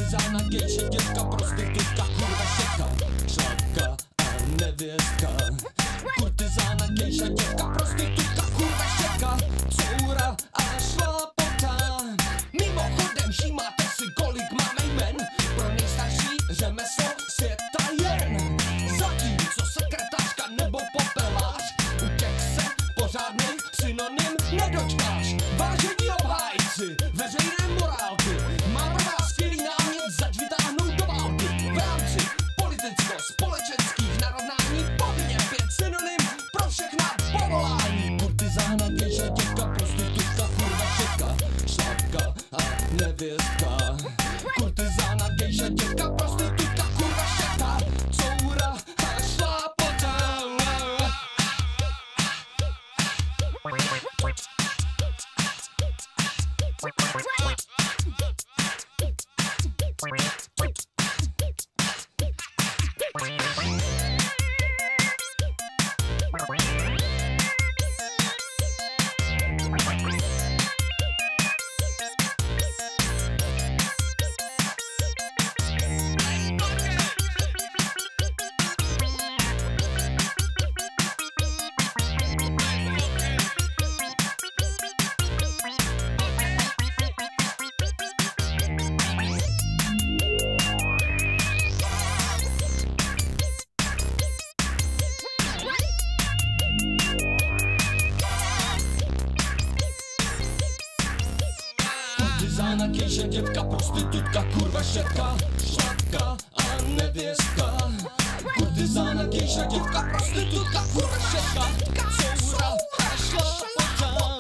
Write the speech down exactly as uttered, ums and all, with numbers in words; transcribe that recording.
Kurtizana, gejše, děvka, prostitutka, kurva, šeka, šlapka a nevěstka. Kurtizana, gejša, děvka, prostitutka, kurva, šeka, coura a šlapota. Mimochodem, všímáte si, kolik máme jmen, pro nejstarší řemeslo světa jen. Zatímco sekretářka nebo popelář, u těch se pořádných synonym nedočkáš. Vážení obhájci veřejné morálky, mám pro vás skvělý námět, zač vytáhnout do války. V rámci politicko-společenských narovnání povinně pět synonym pro všechna povolání. Kurtizana, gejša, děvka, prostitutka, kurva, šeka, šlapka a nevěstka. Kurtizana, gejša, děvka, prostitutka, kurva, šeka, coura a šlapota. Kurtizana, gejša, děvka, prostitutka, kurva, šeka, šlapka a nevěstka. Kurtizana, gejša, děvka, prostitutka, kurva, šeka, coura a šlapota.